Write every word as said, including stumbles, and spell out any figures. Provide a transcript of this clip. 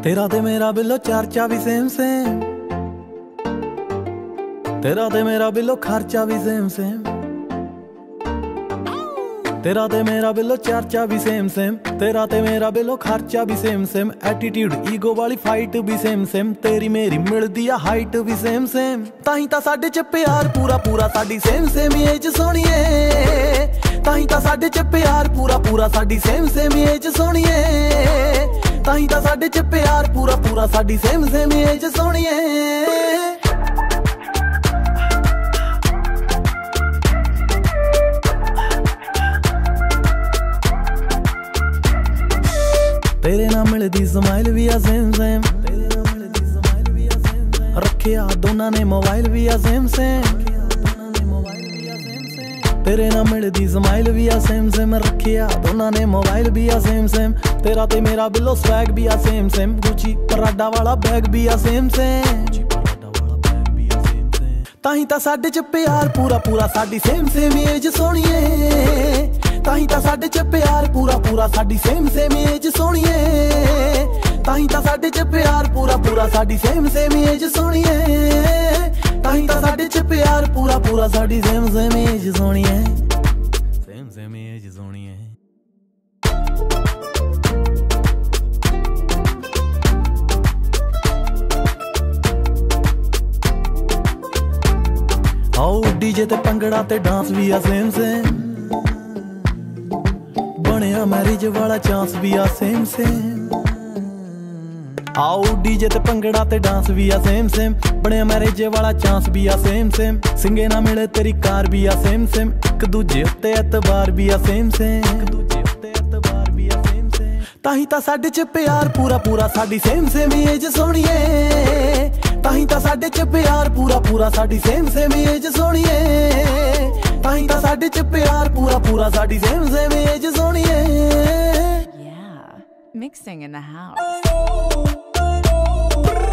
तेरा ते मेरा बिल्लो चर्चा भी सेम सेम, तेरा ते मेरा बिल्लो खर्चा भी सेम सेम, तेरा ते मेरा बिल्लो चर्चा भी सेम सेम, तेरा ते मेरा बिल्लो खर्चा भी सेम सेम, एटीट्यूड ईगो वाली फाइट भी सेम सेम, तेरी मेरी मिलदी आ हाइट भी सेम सेम, ताही तां साडे च प्यार पूरा पूरा साडी सेम सेम एज सोहणीए, ताही तां साडे च प्यार पूरा पूरा साडी सेम सेम एज सोहणीए, ताही तां साडे च प्यार पूरा पूरा साडी सेम सेम एज सोहणीए। तेरे नाल मिलदी स्माइल भी आ सेम सेम, तेरे नाल मिलदी स्माइल भी आ सेम सेम, रखिया दोनां ने मोबाइल भी आ सेम सेम, तेरे नाल मिलदी स्माइल भी आ सेम सेम, रखिया दोनां ने मोबाइल भी आ सेम सेम, तेरा ते मेरा बिल्लो स्वैग भी आ सेम सेम, गुची पराडा वाला बैग भी आ सेम सेम, ताही तां साडे च प्यार पूरा पूरा साडी सेम सेम एज सोहणीए, ताही तां साडे च प्यार पूरा पूरा साडी सेम सेम एज सोहणीए, ताही तां साडे च प्यार पूरा पूरा साडी सेम सेम एज सोहणीए, ताही तां साडे च प्यार पूरा पूरा साडी सेम सेम एज सोहणीए, सेम सेम एज सोहणीए। आओ डीजे ते पंगड़ा ते डांस भी आ सेम सेम, बनिया मैरिज वाला चांस भी आ सेम सेम, आओ डीजे ते पंगड़ा ते डांस भी आ सेम सेम, बनिया मैरिज वाला चांस भी आ सेम सेम, सिंगे ना मिले तेरी कार भी आ सेम सेम, एक दूजे उत्ते एतबार भी आ सेम सेम, एक दूजे उत्ते एतबार भी आ सेम सेम, ताही तां साडे च प्यार पूरा पूरा साडी सेम सेम एज सोहणीए, ताही तां साडे च प्यार पूरा पूरा साडी सेम सेम एज सोहणीए, ताही तां साडे च प्यार पूरा पूरा साडी सेम सेम एज सोहणीए। Yeah, mixing in the house.